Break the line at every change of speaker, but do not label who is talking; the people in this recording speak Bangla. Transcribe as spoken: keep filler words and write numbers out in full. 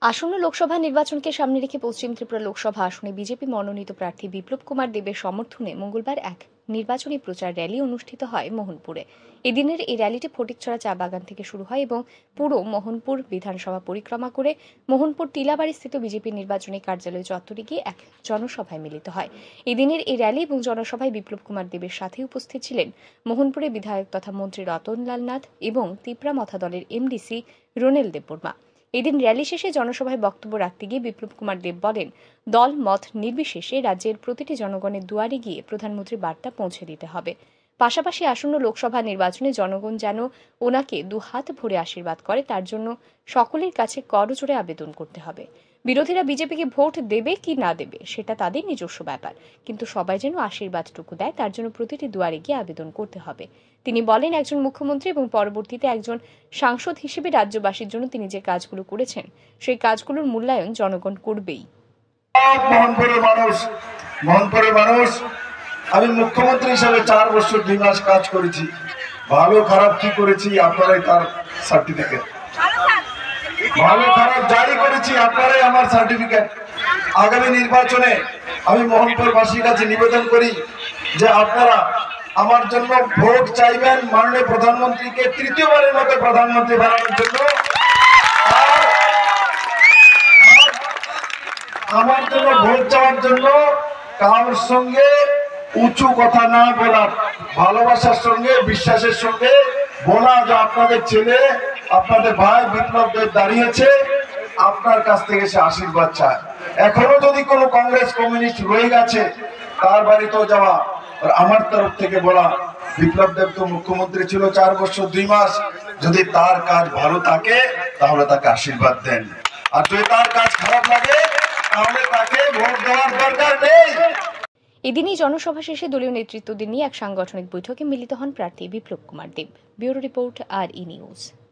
আসন্ন লোকসভা নির্বাচনকে সামনে রেখে পশ্চিম ত্রিপুরা লোকসভা আসনে বিজেপি মনোনীত প্রার্থী বিপ্লব কুমার দেবের সমর্থনে মঙ্গলবার এক নির্বাচনী প্রচার র্যালি অনুষ্ঠিত হয় মোহনপুরে। এদিনের এই র্যালিটি ফটিকছড়া চা বাগান থেকে শুরু হয় এবং পুরো মোহনপুর বিধানসভা পরিক্রমা করে মোহনপুর টিলাবাড়ি স্থিত বিজেপি নির্বাচনী কার্যালয় চত্বরে গিয়ে এক জনসভায় মিলিত হয়। এদিনের এই র্যালি এবং জনসভায় বিপ্লব কুমার দেবের সাথে উপস্থিত ছিলেন মোহনপুরে বিধায়ক তথা মন্ত্রী রতনলাল নাথ এবং তিপ্রা মথা দলের এমডিসি রোনেল দেববর্মা। এদিন র্যালি শেষে জনসভায় বক্তব্য রাখতে গিয়ে বিপ্লব কুমার দেব বলেন, দল মত নির্বিশেষে রাজ্যের প্রতিটি জনগণের দুয়ারে গিয়ে প্রধানমন্ত্রীর বার্তা পৌঁছে দিতে হবে। পাশাপাশি আসন্ন লোকসভা নির্বাচনে জনগণ যেন ওনাকে দুহাত ভরে আশীর্বাদ করে তার জন্য সকলের কাছে করজোড়ে আবেদন করতে হবে। বিরোধীরা বিজেপিকে ভোট দেবে কি না দেবে সেটা তাদের নিজস্ব ব্যাপার, কিন্তু সবাই যেন আশীর্বাদটুকু দেয় তার জন্য প্রতিটি দুয়ারে গিয়ে আবেদন করতে হবে। তিনি বলেন, একজন মুখ্যমন্ত্রী এবং পরবর্তীতে একজন সাংসদ হিসেবে রাজ্যবাসীর জন্য তিনি যে কাজগুলো করেছেন সেই কাজগুলোর মূল্যায়ন জনগণ করবেই।
মোহনপুরের মানুষ মোহনপুরের মানুষ আমি মুখ্যমন্ত্রী হিসেবে চার বছর দুই মাস কাজ করেছি। ভালো খারাপ কি করেছি আপনারাই তার সার্টিফিকেট, ভালো খারাপ জারি করেছি আপনারাই আমার সার্টিফিকেট। আগামী নির্বাচনে আমি মোহনপুরবাসীর কাছে নিবেদন করি যে আপনারা আমার জন্য ভোট চাইবেন, মাননীয় প্রধানমন্ত্রীকে তৃতীয়বারের মতো প্রধানমন্ত্রী বানানোর জন্য। আমার জন্য ভোট চাওয়ার জন্য কারোর সঙ্গে উঁচু কথা না বলা, ভালোবাসার সঙ্গে বিশ্বাসের সঙ্গে বলা যে আপনাদের ছেলে আপনাদের ভাই বিপ্লব দেব দাঁড়িয়েছে, আপনার কাছ থেকে সে আশীর্বাদ চায়। এখনো যদি কোনো কংগ্রেস কমিউনিস্ট রয়ে গেছে তার বাড়িতেও যাওয়া, আমার তরফ থেকে বলা বিপ্লব দেব তো মুখ্যমন্ত্রী ছিল চার বছর দুই মাস, যদি তার কাজ ভালো থাকে তাহলে তাকে আশীর্বাদ দেন, আর যদি তার কাজ খারাপ লাগে তাহলে তাকে ভোট দেওয়ার দরকার নেই।
এদিনই জনসভা শেষে দলীয় নেতৃত্বদের নিয়ে এক সাংগঠনিক বৈঠকে মিলিত হন প্রার্থী Biplab Kumar Deb. Bureau report, R E news.